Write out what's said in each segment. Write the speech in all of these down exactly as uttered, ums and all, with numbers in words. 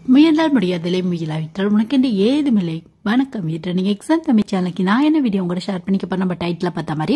முயன்றால் முடியாதலை முயலாவிட்டால் உனக்கு ஏதுமில்லை. வணக்கம். இன்று நீங்க எக்ஸாம் தமிழ் சேனலுக்கு நான் என்ன வீடியோ உங்களோட ஷேர் பண்ணிக்க நம்ம டைட்டில் பார்த்த மாதிரி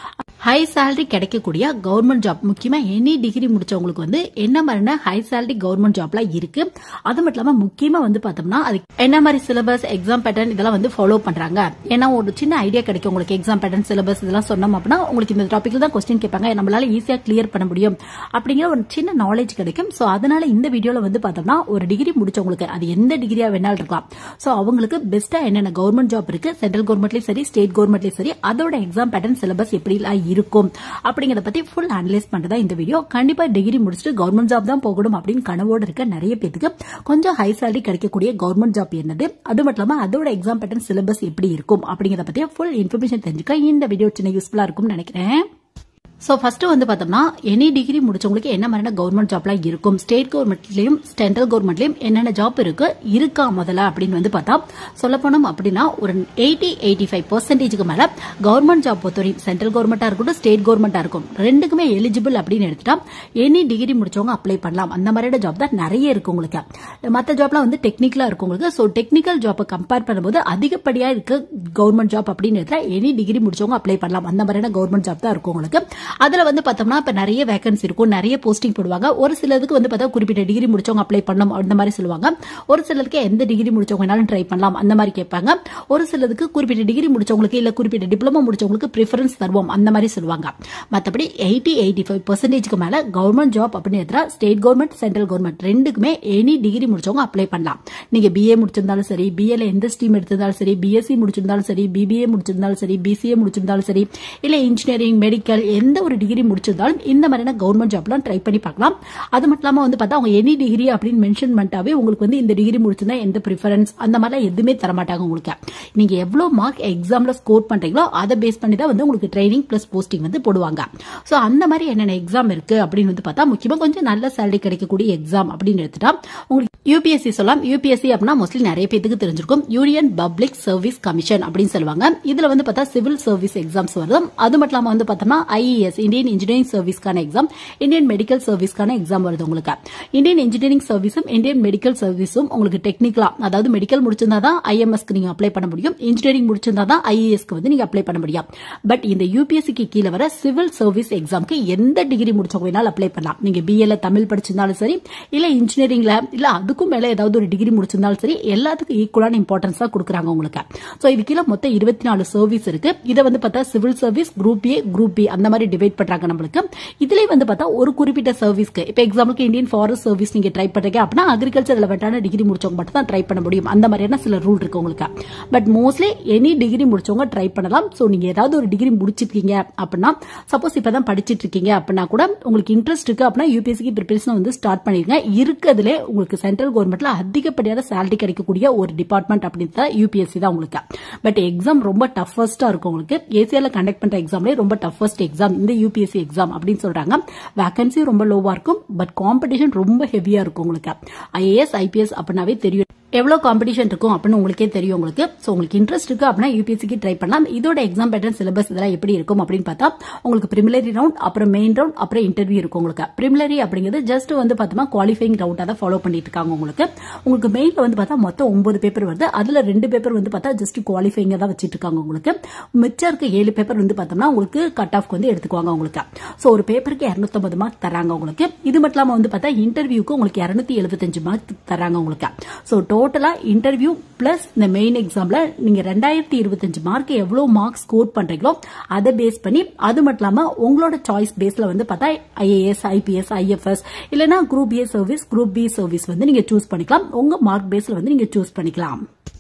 ஹை சேலரி கிடைக்கக்கூடிய கவர்மெண்ட் ஜாப், முக்கியமா எனி டிகிரி முடிச்சவங்களுக்கு வந்து என்ன மாதிரியான ஹை சேலரி கவர்மெண்ட் ஜாப்லாம் இருக்கு, அது மட்டும் இல்லாம முக்கியமா வந்து பார்த்தோம்னா அது என்ன மாதிரி சிலபஸ், எக்ஸாம் பேட்டர்ன் இதெல்லாம் வந்து ஃபாலோ பண்றாங்க. ஏன்னா ஒரு சின்ன ஐடியா கிடைக்கும் உங்களுக்கு. எக்ஸாம் பேட்டர்ன், சிலபஸ் இதெல்லாம் சொன்னோம் அப்படின்னா உங்களுக்கு இந்த டாபிக்ல தான் கொஸ்டின் கேட்பாங்க, நம்மளால ஈஸியா கிளியர் பண்ண முடியும் அப்படிங்கிற ஒரு சின்ன நாலேஜ் கிடைக்கும். சோ அதனால இந்த வீடியோல வந்து பார்த்தோம்னா ஒரு டிகிரி முடிச்சவங்களுக்கு, அது எந்த டிகிரியா வேணாலும் இருக்கலாம், சோ அவங்களுக்கு பெஸ்டா என்னென்ன கவர்மெண்ட் ஜாப் இருக்கு, சென்ட்ரல் கவர்மெண்ட்லயும் சரி ஸ்டேட் கவர்மெண்ட்லயும் சரி, அதோட எக்ஸாம் பேட்டர்ன் சிலபஸ் எப்படி இருக்கும் அப்படிங்கறத பத்தி ஃபுல் அனலைஸ் பண்றதா இந்த வீடியோ. கண்டிப்பா டிகிரி முடிச்சுட்டு கவர்மெண்ட் ஜாப் தான் போகணும் அப்படின்னு கனவோடு இருக்க நிறைய பேருக்கு கொஞ்சம் ஹை சேலரி கிடைக்கக்கூடிய கவர்மெண்ட் ஜாப் என்னது, அது மட்டும் இல்லாம அதோட எக்ஸாம் பேட்டர்ன் சிலபஸ் எப்படி இருக்கும் அப்படிங்கறத பத்தி ஃபுல் இன்ஃபர்மேஷன் தெரிஞ்சுக்க இந்த வீடியோ சின்ன யூஸ்ஃபுல்லா இருக்கும்னு நினைக்கிறேன். சோ ஃபர்ஸ்ட் வந்து பார்த்தோம்னா எனி டிகிரி முடிச்சவங்களுக்கு என்ன மாதிரியான கவர்மெண்ட் ஜாப்லாம் இருக்கும், ஸ்டேட் கவர்மெண்ட்லயும் சென்ட்ரல் கவர்மெண்ட்லயும் என்னென்ன ஜாப் இருக்கு இருக்கா முதல்ல அப்படின்னு வந்து பார்த்தா சொல்ல போனோம் அப்படின்னா ஒரு எயிட்டி எயிட்டி ஃபைவ் பர்சன்டேஜுக்கு மேல கவர்மெண்ட் ஜாப் பொறுத்தவரைக்கும் சென்ட்ரல் கவர்மெண்டா இருக்கட்டும் ஸ்டேட் கவர்மெண்டா இருக்கும் ரெண்டுக்குமே எலிஜிபிள் அப்படின்னு எடுத்துட்டா எனி டிகிரி முடிச்சவங்க அப்ளை பண்ணலாம். அந்த மாதிரியான ஜாப் தான் நிறைய இருக்கு உங்களுக்கு. மற்ற ஜாப்லாம் வந்து டெக்னிக்கலா இருக்கும் உங்களுக்கு. சோ டெக்னிக்கல் ஜாப்பை கம்பேர் பண்ணும்போது அதிகப்படியா இருக்க கவர்மெண்ட் ஜாப் அப்படின்னு எடுத்தா எனி டிகிரி முடிச்சவங்க அப்ளை பண்ணலாம். அந்த மாதிரியான கவர்மெண்ட் ஜாப் தான் இருக்கும் உங்களுக்கு. அதுல வந்து பார்த்தோம்னா இப்ப நிறைய வேகன்சி இருக்கும், நிறைய போஸ்டிங் போடுவாங்க. ஒரு சிலருக்கு வந்து பார்த்தா குறிப்பிட்ட டிகிரி முடிச்சவங்க அப்ளை பண்ணணும் அந்த மாதிரி சொல்லுவாங்க. ஒரு சிலருக்கு எந்த டிகிரி முடிச்சவங்க வேணாலும் ட்ரை பண்ணலாம் அந்த மாதிரி கேட்பாங்க. ஒரு சிலருக்கு குறிப்பிட்ட டிகிரி முடிச்சவங்களுக்கு இல்ல குறிப்பிட்ட டிப்ளமோ முடிச்சவங்களுக்கு பிரிஃபரன்ஸ் தருவோம் அந்த மாதிரி சொல்லுவாங்க. மற்றபடி எயிட்டி எயிட்டி ஃபைவ் பர்சன்டேஜ்க்கு மேல கவர்மெண்ட் ஜாப் அப்படின்னு எடுத்தா ஸ்டேட் கவர்மெண்ட் சென்ட்ரல் கவர்மெண்ட் ரெண்டுக்குமே எனி டிகிரி முடிச்சவங்க அப்ளை பண்ணலாம். நீங்க பிஏ முடிச்சிருந்தாலும் சரி, பிஏல எந்த ஸ்ட்ரீம் எடுத்திருந்தாலும் சரி, பிஎஸ்சி முடிச்சிருந்தாலும் சரி, பிபிஏ முடிச்சிருந்தாலும் சரி, பிசிஏ முடிச்சிருந்தாலும் சரி, இல்ல இன்ஜினியரிங், மெடிக்கல் எந்த ஒரு டிகிரி முடிச்சிருந்தாலும் இந்த மாதிரியான கவர்மெண்ட் ஜாப்லாம் ட்ரை பண்ணி பார்க்கலாம். அது மட்டும் இல்லாம வந்து பார்த்தா அவங்க எனி டிகிரி அப்படின்னு மென்ஷன் பண்ணிட்டாவே உங்களுக்கு வந்து இந்த டிகிரி முடிச்சிருந்தா எந்த பிரிஃபரன்ஸ் அந்த மாதிரிலாம் எதுவுமே தர மாட்டாங்க உங்களுக்கு. நீங்க எவ்வளவு மார்க் எக்ஸாம்ல ஸ்கோர் பண்றீங்களோ அதை பேஸ் பண்ணி தான் வந்து உங்களுக்கு ட்ரைனிங் பிளஸ் போஸ்டிங் வந்து போடுவாங்க. சோ அந்த மாதிரி என்னென்ன எக்ஸாம் இருக்கு அப்படின்னு வந்து பார்த்தா முக்கியமா கொஞ்சம் நல்ல சேலரி கிடைக்கக்கூடிய எக்ஸாம் அப்படின்னு எடுத்துட்டா உங்களுக்கு யூபிஎஸ்சி சொல்லலாம். யூபிஎஸ்சி அப்படின்னா மோஸ்ட்லி நிறைய பேருக்கு தெரிஞ்சிருக்கும், யூனியன் பப்ளிக் சர்வீஸ் கமிஷன் அப்படின்னு சொல்லுவாங்க. இதுல வந்து பார்த்தா சிவில் சர்வீஸ் எக்ஸாம்ஸ் வரும். அது மட்டும் இல்லாம வந்து பார்த்தோம்னா ஐஏஎஸ் இந்தியன் இன்ஜினியரிங் சர்வீஸ்க்கான எக்ஸாம், இந்தியன் மெடிக்கல் சர்வீஸ்க்கான எக்ஸாம் வருது உங்களுக்கு. இந்தியன் இன்ஜினியரிங் சர்வீஸும் இந்தியன் மெடிக்கல் சர்வீஸும் உங்களுக்கு டெக்னிக்கலா, அதாவது மெடிக்கல் முடிச்சிருந்தா தான் ஐஎம்எஸ்க்கு நீங்க அப்ளை பண்ண முடியும், இன்ஜினியரிங் முடிச்சிருந்தா தான் ஐஏஎஸ்க்கு வந்து நீங்க அப்ளை பண்ண முடியும். பட் இந்த யூபிஎஸ்சிக்கு கீழே வர சிவில் சர்வீஸ் எக்ஸாம்க்கு எந்த டிகிரி முடிச்சவங்க வேணாலும் அப்ளை பண்ணலாம். நீங்க பிஏல தமிழ் படிச்சிருந்தாலும் சரி, இல்ல இன்ஜினியரிங்ல இல்ல அதுக்கும் மேல ஏதாவது ஒரு டிகிரி முடிச்சிருந்தாலும் சரி, எல்லாத்துக்கும் ஈக்குவலான இம்பார்ட்டன்ஸ் தான் கொடுக்குறாங்க உங்களுக்கு. சோ இது கீழே மொத்தம் இருபத்தி நாலு சர்வீஸ் இருக்கு. இதை வந்து பார்த்தா civil service group A, group B அந்த மாதிரி டிவைட் பண்றாங்க நம்மளுக்கு. இதுலயே வந்து பார்த்தா ஒரு குறிப்பிட்ட சர்வீஸ்க்கு, இப்ப எக்ஸாம்பிளுக்கு இந்தியன் ஃபாரஸ்ட் சர்வீஸ் நீங்க ட்ரை பண்றீங்க அப்படின்னா அக்ரிகல்ச்சர் ரிலவென்டான டிகிரி முடிச்சவங்க மட்டும் தான் ட்ரை பண்ண முடியும். அந்த மாதிரியான சில ரூல் இருக்கு உங்களுக்கு. பட் மோஸ்ட்லி எனி டிகிரி முடிச்சவங்க ட்ரை பண்ணலாம். சோ நீங்க ஏதாவது ஒரு டிகிரி முடிச்சிருக்கீங்க அப்படின்னா, சப்போஸ் இப்பதான் படிச்சிட்டு இருக்கீங்க அப்படின்னா கூட உங்களுக்கு இன்ட்ரெஸ்ட் இருக்கு அப்படின்னா யூபிஎஸ்சிக்கு ப்ரிப்பரேஷன் வந்து ஸ்டார்ட் பண்ணிருங்க. இருக்கிறதுல உங்களுக்கு சென்ட்ரல் கவர்மெண்ட்ல அதிகப்படியான சேலரி கிடைக்கக்கூடிய ஒரு டிபார்ட்மெண்ட் அப்படின்னு யூபிஎஸ்சி தான் உங்களுக்கு. பட் எக்ஸாம் ரொம்ப டஃபஸ்டா இருக்கும் உங்களுக்கு. ஏசியால கண்டக்ட் பண்ற எக்ஸாம்லேயே ரொம்ப டஃபஸ்ட் எக்ஸாம் இந்த யூபிஎஸ்சி எக்ஸாம் அப்படின்னு சொல்றாங்க. வேகன்சி ரொம்ப லோவா இருக்கும், பட் காம்படிஷன் ரொம்ப ஹெவியா இருக்கும் உங்களுக்கு. ஐஏஎஸ் ஐபிஎஸ் அப்படின்னாவே தெரியும் எவ்வளவு காம்படிஷன் இருக்கும் அப்படின்னு உங்களுக்கே தெரியும் உங்களுக்கு. சோ உங்களுக்கு இன்ட்ரெஸ்ட் இருக்கு அப்படின்னா யூபிஎஸ்சிக்கு ட்ரை பண்ணலாம். இதோட எக்ஸாம் பேட்டர்ன் சிலபஸ் இதெல்லாம் எப்படி இருக்கும் அப்படின்னு பார்த்தா உங்களுக்கு பிரிமிலரி ரவுண்ட், அப்புறம் மெயின் ரவுண்ட், அப்புறம் இன்டர்வியூ இருக்கும் உங்களுக்கு. பிரிமிலரி அப்படிங்கிறது ஜஸ்ட் வந்து பார்த்தோம்னா குவாலிஃபைங் ரவுண்டா தான் ஃபாலோ பண்ணிட்டு இருக்காங்க உங்களுக்கு. உங்களுக்கு மெயின்ல வந்து பார்த்தா மொத்தம் ஒன்பது பேப்பர் வருது. அதுல ரெண்டு பேப்பர் வந்து பார்த்தா ஜஸ்ட் குவாலிஃபைங்க தான் வச்சிட்டு இருக்காங்க உங்களுக்கு. மிச்சம் இருக்க ஏழு பேப்பர் வந்து பார்த்தோம்னா உங்களுக்கு கட் ஆஃப் வந்து எடுத்துக்குவாங்க உங்களுக்கு. சோ ஒரு பேப்பருக்கு இருநூத்தி ஐம்பது மார்க் தராங்க உங்களுக்கு. இது மட்டும் இல்லாம வந்து பார்த்தா இன்டர்வியூக்கு உங்களுக்கு இருநூத்தி எழுபத்தஞ்சு மார்க் தராங்க உங்களுக்கு. சோ டோட்டலா இன்டர்வியூ பிளஸ் இந்த மெயின் எக்ஸாம்ல நீங்க ரெண்டாயிரத்தி இருபத்தஞ்சு மார்க் எவ்வளவு மார்க் ஸ்கோர் பண்றீங்களோ அதை பேஸ் பண்ணி, அது மட்டும் இல்லாம உங்களோட சாய்ஸ் பேஸ்ல வந்து பார்த்தா ஐஏஎஸ், ஐபிஎஸ், ஐஎஃப்எஸ் இல்லனா group A service, group B service வந்து நீங்க சூஸ் பண்ணிக்கலாம். உங்க மார்க் பேஸ்ல வந்து நீங்க சூஸ் பண்ணிக்கலாம்.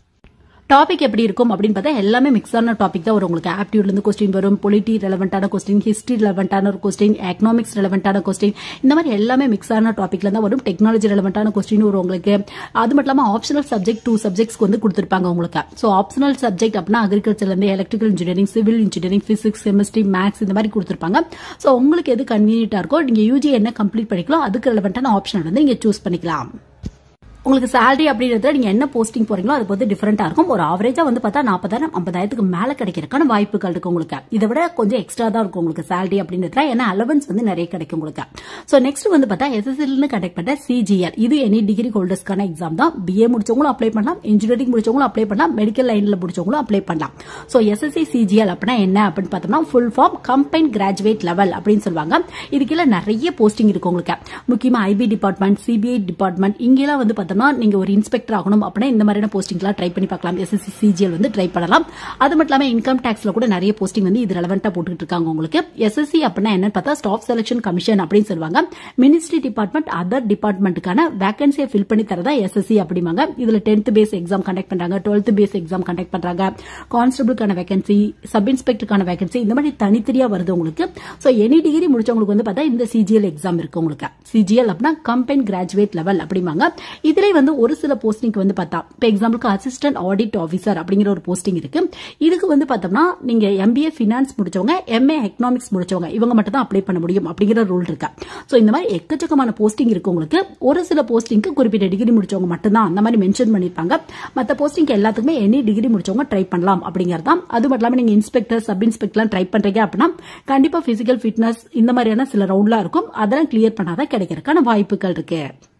டாபிக் எப்படி இருக்கும் அப்படின்னு பார்த்தா எல்லாமே மிக்ஸான டாபிக் தான் வரும் உங்களுக்கு. ஆப்டியூட்ல இருந்து கொஸ்டின் வரும், பொலிட்டி ரெலவென்டான கொஸ்டின், ஹிஸ்டரி ரெலவென்டான ஒரு கொஸ்டின், எக்கனாமிக்ஸ் ரெலவென்டான கொஸ்டின், இந்த மாதிரி எல்லாமே மிக்ஸான டாபிக்ல தான் வரும். டெக்னாலஜி ரெலவென்டான கொஸ்டின் வரும் உங்களுக்கு. அது மட்டும் இல்லாம ஆப்ஷனல் சப்ஜெக்ட் டூ சப்ஜெக்ட்ஸ்க்கு வந்து கொடுத்திருப்பாங்க உங்களுக்கு. சோ ஆப்ஷனல் சப்ஜெக்ட் அப்படின்னா அக்ரிகல்ச்சர்ல இருந்து electrical engineering, civil engineering, physics, chemistry, maths இந்த மாதிரி கொடுத்திருப்பாங்க. சோ உங்களுக்கு எது கன்வீனியன்ட்டா இருக்கோ, நீங்க யூஜி என்ன கம்ப்ளீட் பண்ணிக்கலாம் அதுக்கு ரெலவென்டான ஆப்ஷன் வந்து நீங்க சூஸ் பண்ணிக்கலாம். உங்களுக்கு salary அப்படின்றதுல நீங்க என்ன போஸ்டிங் போறீங்களோ அது பொறுத்து டிஃபரெண்டா இருக்கும். ஒரு ஆவரேஜா வந்து பார்த்தா நாற்பதாயிரம் ஐம்பதாயிரத்துக்கு மேல கிடைக்கிறதுக்கான வாய்ப்புகள் இருக்கு உங்களுக்கு. இதை விட கொஞ்சம் எக்ஸ்ட்ரா தான் இருக்கும் உங்களுக்கு salary அப்படின்றதுல, ஏன்னா அலவன்ஸ் வந்து நிறைய கிடைக்கும் உங்களுக்கு. சோ நெக்ஸ்ட் வந்து பார்த்தா எஸ்எஸ்எல் கண்டக்ட் பண்ண சிஜிஎல், இது எனி டிகிரி ஹோல்டர்ஸ்க்கான எக்ஸாம் தான். பிஏ முடிச்சவங்களும் அப்ளை பண்ணலாம், இன்ஜினியரிங் முடிச்சவங்களும் அப்ளை பண்ணலாம், மெடிக்கல் லைன்ல முடிச்சவங்களும் அப்ளை பண்ணலாம். சோ எஸ்எஸ்சி சிஜிஎல் அப்படின்னா என்ன அப்படின்னு பார்த்தோம்னா full form combine graduate level அப்படின்னு சொல்லுவாங்க. இதுக்கெல்லாம் நிறைய போஸ்டிங் இருக்கு உங்களுக்கு. முக்கியமா ஐபி டிபார்ட்மெண்ட், சிபிஐ டிபார்ட்மெண்ட், இங்கெல்லாம் வந்து பார்த்தோம்னா நீங்க ஒரு இன்ஸ்பெக்டர் ஆகணும் அப்படின்னா இந்த மாதிரியான போஸ்டிங்லாம் ட்ரை பண்ணி பார்க்கலாம். எஸ்எஸ்சி சிஜிஎல் வந்து ட்ரை பண்ணலாம். அது மட்டும் இல்லாம இன்கம் டாக்ஸ்ல கூட நிறைய போஸ்டிங் வந்து இது ரெலவெண்டா போட்டுட்டு இருக்காங்க உங்களுக்கு. எஸ்எஸ்சி அப்படின்னா என்னன்னு பார்த்தா ஸ்டாஃப் செலக்ஷன் கமிஷன் அப்படின்னு சொல்லுவாங்க. மினிஸ்ட்ரி டிபார்ட்மெண்ட், அதர் டிபார்ட்மெண்ட்டுக்கான வேகன்சியை ஃபில் பண்ணி தரதா எஸ்எஸ்சி அப்படிமாங்க. இதுல டென்த் பேஸ் எக்ஸாம் கண்டக்ட் பண்றாங்க, டுவெல்த் பேஸ் எக்ஸாம் கண்டக்ட் பண்றாங்க, கான்ஸ்டபிளுக்கான வேகன்சி, சப் இன்ஸ்பெக்டருக்கான வேகன்சி, இந்த மாதிரி தனித்தனியா வருது உங்களுக்கு. சோ எனி டிகிரி முடிச்சவங்களுக்கு வந்து பார்த்தா இந்த சிஜிஎல் எக்ஸாம் இருக்கு உங்களுக்கு. சிஜிஎல் அப்படின்னா கம்பைன் கிராஜுவேட் லெவல் அப்படிமாங்க. இதுல வந்து ஒரு சில போஸ்டிங் வந்து பார்த்தா இப்போ எக்ஸாம்பிளுக்கு அசிஸ்டன்ட் ஆடிட் ஆஃபீஸர் அப்படிங்கிற ஒரு போஸ்டிங் இருக்கு. இதுக்கு வந்து பார்த்தோம்னா நீங்க எம்பிஏ ஃபினான்ஸ் முடிச்சவங்க, எம்ஏ எக்கனாமிக்ஸ் முடிச்சவங்க இவங்க மட்டும் தான் அப்ளை பண்ண முடியும் அப்படிங்கிற ரூல் இருக்கு. சோ இந்த மாதிரி எக்கச்சக்கமான போஸ்டிங் இருக்கு உங்களுக்கு. ஒரு சில போஸ்டிங்க்கு குறிப்பிட்ட டிகிரி முடிச்சவங்க மட்டும் தான் அந்த மாதிரி மென்ஷன் பண்ணிருப்பாங்க. மற்ற போஸ்டிங் எல்லாத்துக்குமே எனி டிகிரி முடிச்சவங்க ட்ரை பண்ணலாம் அப்படிங்கிறது தான். அது மட்டும் இல்லாம நீங்க இன்ஸ்பெக்டர், சப் இன்ஸ்பெக்டர் ட்ரை பண்றீங்க அப்படின்னா கண்டிப்பா பிசிக்கல் ஃபிட்னஸ் இந்த மாதிரியான சில ரவுண்ட்லாம் இருக்கும். அதெல்லாம் கிளியர் பண்ணாதான் கிடைக்கிறதுக்கான வாய்ப்புகள் இருக்கு.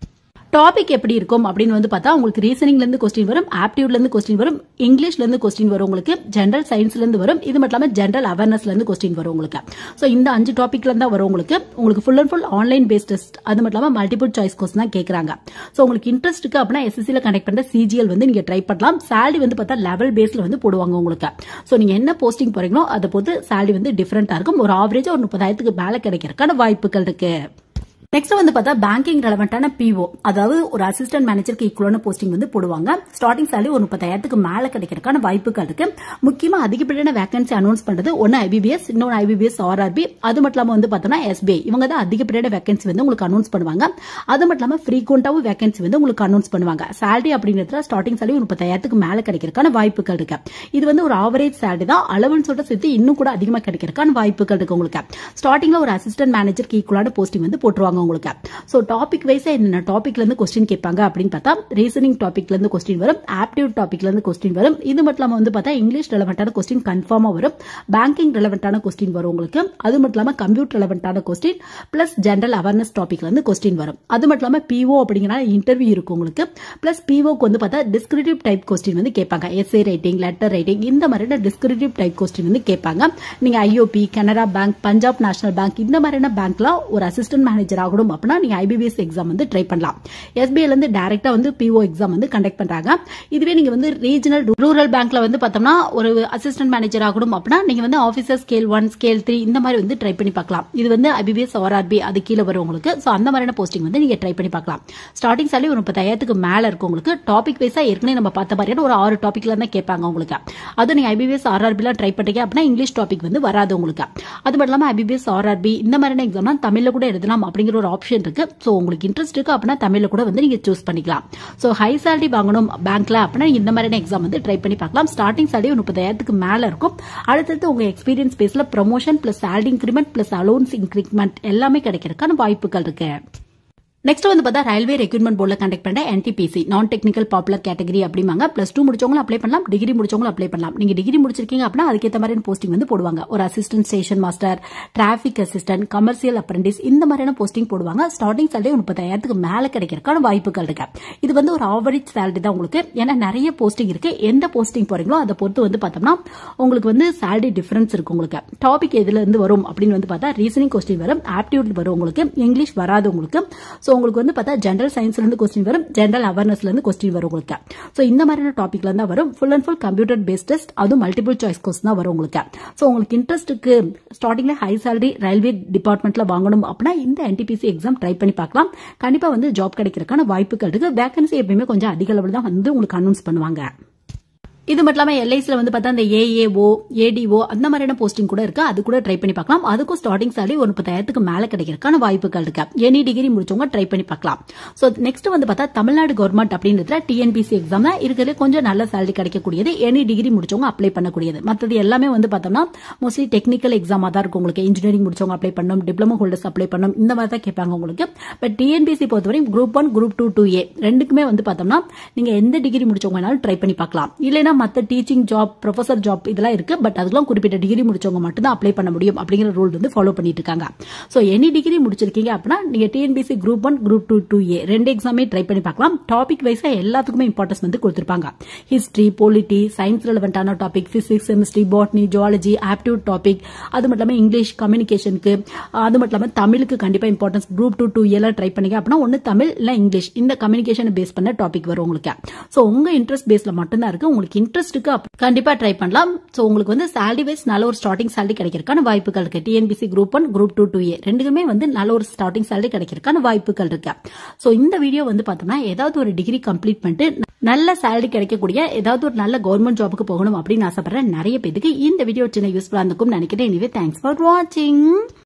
டாபிக் எப்படி இருக்கும் அப்படின்னு வந்து பார்த்தா உங்களுக்கு ரீசனிங்ல இருந்து கொஸ்டின் வரும், ஆப்டிடியூட்ல இருந்து கொஸ்டின் வரும், இங்கிலீஷ்ல இருந்து கொஸ்டின் வரும் உங்களுக்கு, ஜெனரல் சயின்ஸ்ல இருந்து வரும், இது மட்டும் இல்லாம ஜெனரல் அவேர்னஸ்ல இருந்து கொஸ்டின் வரும் உங்களுக்கு. சோ இந்த அஞ்சு டாபிக்ல இருந்தா வரும் உங்களுக்கு. உங்களுக்கு full and full online based test, அது மட்டும் இல்லாம மல்டிபிள் சாய்ஸ் கொஸ்டின் தான் கேக்குறாங்க. சோ உங்களுக்கு இன்ட்ரெஸ்ட் இருக்கு அப்படின்னா எஸ்எஸ்சில கண்டக்ட் பண்ற சிஜிஎல் வந்து நீங்க ட்ரை பண்ணலாம். salary வந்து பார்த்தா லெவல் பேஸ்ல வந்து போடுவாங்க உங்களுக்கு. சோ நீங்க என்ன போஸ்டிங் போறீங்களோ அதை பொறுத்து salary வந்து டிஃபரெண்டா இருக்கும். ஒரு ஆவரேஜா ஒரு முப்பதாயிரத்துக்கு மேல கிடைக்கிறதுக்கான வாய்ப்புகள் இருக்கு. நெக்ஸ்ட் வந்து பார்த்தா பேங்கிங் ரெலவெண்டான பிஓ, அதாவது ஒரு அசிஸ்டன்ட் மேனேஜருக்கு ஈக்குவலான போஸ்டிங் வந்து போடுவாங்க. ஸ்டார்டிங் salary ஒரு முப்பதாயிரத்துக்கு மேல கிடைக்கிறதுக்கான வாய்ப்புகள் இருக்கு. முக்கியமா அதிகப்படியான வேகன்சி அனௌன்ஸ் பண்றது ஒன்னு ஐபிபிஎஸ், இன்னொன்று ஐபிபிஎஸ் ஆர்ஆர்பி, அது மட்டும் இல்லாம வந்து பார்த்தோம்னா எஸ்பிஐ, இவங்க தான் அதிகப்படியான வேகன்சி வந்து உங்களுக்கு அனௌன்ஸ் பண்ணுவாங்க. அது மட்டும் இல்லாம ஃப்ரீக்வெண்டாவும் வேகன்சி வந்து உங்களுக்கு அனௌன்ஸ் பண்ணுவாங்க. salary அப்படிங்கிறதுல ஸ்டார்டிங் salary ஒரு முப்பதாயிரத்துக்கு மேல கிடைக்கிறதுக்கான வாய்ப்புகள் இருக்கு. இது வந்து ஒரு ஆவரேஜ் salary தான். அலவன்ஸோட சேர்த்து இன்னும் கூட அதிகமா கிடைக்கிறதுக்கான வாய்ப்புகள் இருக்கு உங்களுக்கு. ஸ்டார்டிங்ல ஒரு அசிஸ்டன்ட் மேனேஜருக்கு ஈக்குவலான போஸ்டிங் வந்து போட்டுருவாங்க உங்களுக்கு. சோ டாபிக் வைஸா என்ன டாபிக்ல இருந்து கொஸ்டின் கேட்பாங்க அப்படின்னு பார்த்தா ரீசனிங் டாபிக்ல இருந்து கொஸ்டின் வரும், ஆப்டிடியூட் டாபிக்ல இருந்து கொஸ்டின் வரும், இது மட்டும் இல்லாம வந்து பார்த்தா இங்கிலீஷ் ரெலவெண்டான கொஸ்டின் கன்ஃபார்மா வரும், பேங்கிங் ரெலவெண்டான கொஸ்டின் வரும் உங்களுக்கு, அது மட்டும் இல்லாம கம்ப்யூட்டர் ரெலவெண்டான கொஸ்டின் பிளஸ் ஜெனரல் அவேர்னஸ் டாபிக்ல இருந்து கொஸ்டின் வரும். அது மட்டும் இல்லாம பிஓ அப்படிங்கிற இன்டர்வியூ இருக்கும் உங்களுக்கு. பிளஸ் பிஓக்கு வந்து பார்த்தா டிஸ்கிரிப்டிவ் டைப் கொஸ்டின் வந்து கேட்பாங்க. எஸ்ஏ ரைட்டிங், லெட்டர் ரைட்டிங், இந்த மாதிரியான டிஸ்கிரிப்டிவ் டைப் கொஸ்டின் வந்து கேட்பாங்க. நீங்க IOB, Canara bank, Punjab national bank இந்த மாதிரியான பேங்க்ல ஒரு அசிஸ்டன்ட் மேனேஜர் ஆகணும் அப்படின்னா நீங்க ஐபிபிஎஸ் எக்ஸாம் வந்து ட்ரை பண்ணலாம். எஸ்பிஐல இருந்து டைரக்டா வந்து பிஓ எக்ஸாம் வந்து கண்டக்ட் பண்றாங்க. இதுவே நீங்க வந்து ரீஜனல் ரூரல் பேங்க்ல வந்து பார்த்தோம்னா ஒரு அசிஸ்டன்ட் மேனேஜர் ஆகணும் அப்படின்னா நீங்க வந்து officer scale one, scale three இந்த மாதிரி வந்து ட்ரை பண்ணி பார்க்கலாம். இது வந்து ஐபிபிஎஸ் ஆர்ஆர்பி அது கீழே வரும் உங்களுக்கு. சோ அந்த மாதிரியான போஸ்டிங் வந்து நீங்க ட்ரை பண்ணி பார்க்கலாம். ஸ்டார்டிங் salary ஒரு முப்பதாயிரத்துக்கு மேல இருக்கும் உங்களுக்கு. டாபிக் வைஸா ஏற்கனவே நம்ம பார்த்த மாதிரியான ஒரு ஆறு டாபிக்ல தான் கேட்பாங்க உங்களுக்கு. அது நீங்க ஐபிபிஎஸ் ஆர்ஆர்பி ட்ரை பண்றீங்க அப்படின்னா இங்கிலீஷ் டாபிக் வந்து வராது உங்களுக்கு. அது மட்டும் இல்லாம ஐபிபிஎஸ் ஆர்ஆர்பி இந்த மாதிரியான எக்ஸாம் தமிழ்ல கூட எழுதலாம் அப்படிங்கிற ஒரு ஆப்ஷன் இருக்கு. சோ உங்களுக்கு இன்ட்ரெஸ்ட் இருக்கு அப்படின்னா தமிழ்ல கூட வந்து நீங்க சூஸ் பண்ணிக்கலாம். சோ ஹை salary வாங்கணும் பேங்க்ல அப்படின்னா இந்த மாதிரியான எக்ஸாம் வந்து ட்ரை பண்ணி பார்க்கலாம். ஸ்டார்டிங் salary முப்பதாயிரத்துக்கு மேல இருக்கும். அடுத்தது உங்க எக்ஸ்பீரியன்ஸ் பேஸ்ல promotion plus salary increment plus allowance increment எல்லாமே கிடைக்கிறதுக்கான வாய்ப்புகள் இருக்கு. நெக்ஸ்ட் வந்து பார்த்தா ரயில்வே ரெக்ரூட்மெண்ட் போர்டில் கண்டக்ட் பண்ண NTPC non technical popular category அப்படிமாங்க. பிளஸ் டூ முடிச்சவங்களும் அப்ளை பண்ணலாம், டிகிரி முடிச்சவங்களும் அப்ளை பண்ணலாம். நீங்க டிகிரி முடிச்சிருக்கீங்க அப்படின்னா அதுக்கேற்ற மாதிரி போஸ்டிங் வந்து போடுவாங்க. ஒரு assistant station master, traffic assistant, commercial apprentice இந்த மாதிரியான போஸ்டிங் போடுவாங்க. ஸ்டார்டிங் salary முப்பதாயிரத்துக்கு மேல கிடைக்கிறதுக்கான வாய்ப்புகள் இருக்கு. இது வந்து ஒரு ஆவரேஜ் salary தான் உங்களுக்கு. ஏன்னா நிறைய போஸ்டிங் இருக்கு. எந்த போஸ்டிங் போறீங்களோ அதை பொறுத்து வந்து பார்த்தோம்னா உங்களுக்கு வந்து salary டிஃபரன்ஸ் இருக்கு உங்களுக்கு. டாபிக் எதுல இருந்து வரும் அப்படின்னு வந்து பார்த்தா ரீசனிங் கொஸ்டின் வரும், ஆப்டிடியூட் வரும் உங்களுக்கு, இங்கிலீஷ் வராது உங்களுக்கு. சோ உங்களுக்கு வந்து பார்த்தா ஜெனரல் சயின்ஸ்ல இருந்து கொஸ்டின் வரும், ஜெனரல் அவேர்னஸ்ல இருந்து கொஸ்டின் வரும் உங்களுக்கு. சோ இந்த மாதிரியான டாபிக்ல இருந்தா வரும். Full and full computer based test, அதுவும் மல்டிபிள் சாய்ஸ் கொஸ்டின் தான் வரும் உங்களுக்கு. சோ உங்களுக்கு இன்ட்ரெஸ்ட்டுக்கு ஸ்டார்டிங்ல ஹை salary ரயில்வே டிபார்ட்மெண்ட்ல வாங்கணும் அப்படின்னா இந்த என்டிபிசி எக்ஸாம் ட்ரை பண்ணி பார்க்கலாம். கண்டிப்பா வந்து ஜாப் கிடைக்கிறதுக்கான வாய்ப்புகள் இருக்கு. வேகன்சி எப்பயுமே கொஞ்சம் அதிக அளவில் தான் வந்து உங்களுக்கு அனௌன்ஸ் பண்ணுவாங்க. இது மட்டும் இல்லாம எல்ஐசில வந்து பார்த்தா இந்த ஏஏஓ ஏடிஓ அந்த மாதிரியான போஸ்டிங் கூட இருக்கு. அது கூட ட்ரை பண்ணி பார்க்கலாம். அதுக்கும் ஸ்டார்டிங் சாலரி ஒரு முப்பதாயிரத்துக்கு மேல கிடைக்கிறதுக்கான வாய்ப்புகள் இருக்கு. எனி டிகிரி முடிச்சவங்க ட்ரை பண்ணி பார்க்கலாம். சோ நெக்ஸ்ட் வந்து பார்த்தா தமிழ்நாடு கவர்மெண்ட் அப்படின்றதுல டிஎன்பிசி எக்ஸாம் இருக்கிறது கொஞ்சம் நல்ல சாலரி கிடைக்கக்கூடியது. எனி டிகிரி முடிச்சவங்க அப்ளை பண்ணக்கூடியது. மற்றது எல்லாமே வந்து பார்த்தோம்னா மோஸ்ட்லி டெக்னிக்கல் எக்ஸாமா தான் இருக்கும். உங்களுக்கு இன்ஜினியரிங் முடிச்சவங்க அப்ளை பண்ணணும், டிப்ளமோ ஹோல்டர்ஸ் அப்ளை பண்ணணும், இந்த மாதிரி தான் கேட்பாங்க உங்களுக்கு. பட் டிஎன்பிசி பொறுத்தவரை group one group two two A ரெண்டுக்குமே வந்து பார்த்தோம்னா நீங்க எந்த டிகிரி முடிச்சவங்க வேணாலும் ட்ரை பண்ணி பார்க்கலாம். இல்லைன்னா மற்ற டீச்சிங் ஜாப், ப்ரொஃபசர் ஜாப் இதெல்லாம் இருக்கு. பட் அதுக்கெல்லாம் குறிப்பிட்ட டிகிரி முடிச்சவங்க மட்டும் தான் அப்ளை பண்ண முடியும் அப்படிங்கிற ரூல் வந்து ஃபாலோ பண்ணிட்டு இருக்காங்க. சோ எனி டிகிரி முடிச்சிருக்கீங்க அப்படின்னா நீங்க TNPSC group one group two two A ரெண்டு எக்ஸாமே ட்ரை பண்ணி பார்க்கலாம். டாபிக் வைஸா எல்லாத்துக்குமே இம்பார்ட்டன்ஸ் வந்து கொடுத்திருப்பாங்க. ஹிஸ்டரி, பொலிட்டி, சயின்ஸ் ரெலவென்டான topic, physics, chemistry, botany, zoology, aptitude topic, அது மட்டும் இல்லாம இங்கிலீஷ் கம்யூனிகேஷனுக்கு, அது மட்டும் இல்லாம தமிழுக்கு கண்டிப்பா இம்பார்ட்டன்ஸ் குரூப் டூ டூ ஏல ட்ரை பண்ணீங்க அப்படின்னா ஒன்னு தமிழ் இல்ல இங்கிலீஷ் இந்த கம்யூனிகேஷன் பேஸ் பண்ண டாபிக் வரும் உங்களுக்கு. சோ உங்க இன்ட்ரெஸ்ட் பேஸ்ல மட்டும்தான் இருக்கு. உங்களுக்கு இன்ட்ரெஸ்ட்டுக்கு கண்டிப்பா ட்ரை பண்ணலாம். சோ உங்களுக்கு வந்து சாலரி வைஸ் நல்ல ஒரு ஸ்டார்டிங் சாலரி கிடைக்கிறதுக்கான வாய்ப்புகள் இருக்கு. TNPSC group one group two two A ரெண்டுக்குமே வந்து நல்ல ஒரு ஸ்டார்டிங் சாலரி கிடைக்கிறதுக்கான வாய்ப்புகள் இருக்கு. சோ இந்த வீடியோ வந்து பார்த்தோம்னா ஏதாவது ஒரு டிகிரி கம்ப்ளீட் பண்ணிட்டு நல்ல சாலரி கிடைக்கக்கூடிய ஏதாவது ஒரு நல்ல கவர்மெண்ட் ஜாபுக்கு போகணும் அப்படின்னு ஆசைப்படுற நிறைய பேருக்கு இந்த வீடியோ சின்ன யூஸ்ஃபுல்லா இருக்கும் நினைக்கிறேன். எனிவே தேங்க்ஸ் ஃபார் வாட்சிங்.